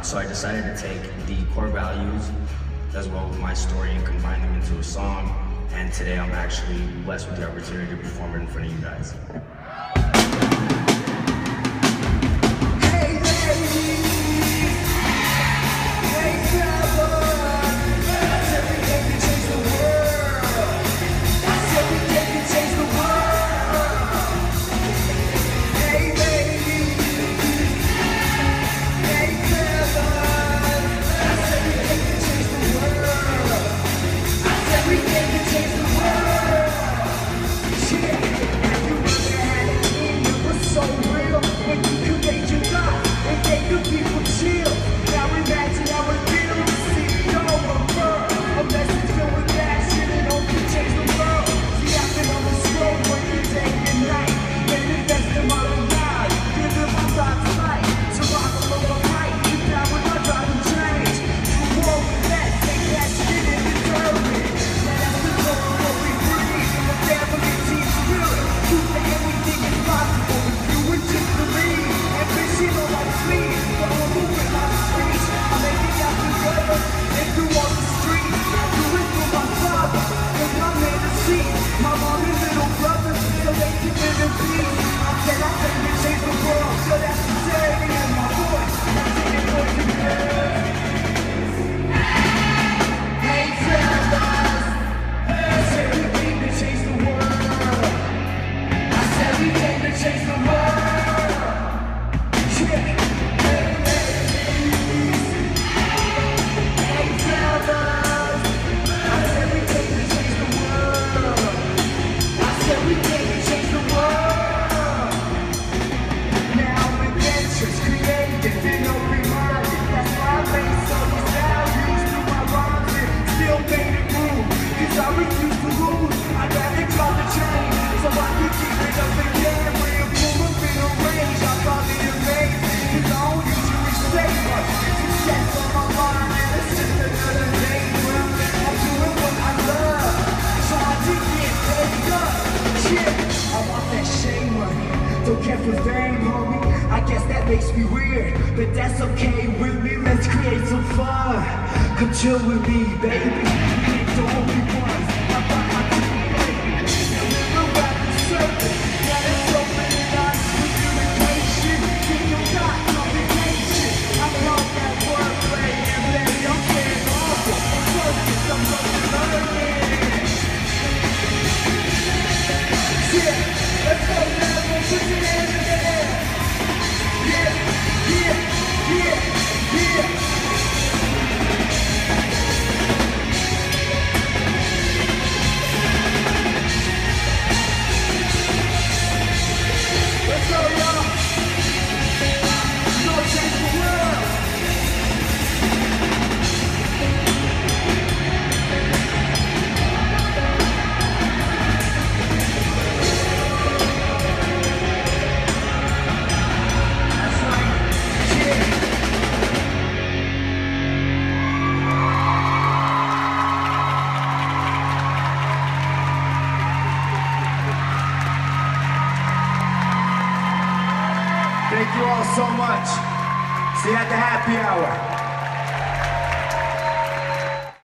So I decided to take the core values as well as my story and combine them into a song. And today I'm actually blessed with the opportunity to perform it in front of you guys. Don't care for fame, homie. I guess that makes me weird, but that's okay with me. Let's create some fun. Come chill with me, baby. We ain't the only ones. I find my team, baby. We're around the surface. Yeah, it's open and honest communication. If you got complication, I'm on that wordplay, and baby, I'm getting awful. Focus, I'm learning. Yeah, let's go now. Put your hands in the air. Yeah, yeah, yeah, yeah. Let's go, y'all. We're gonna change the world. Thank you all so much. See you at the happy hour.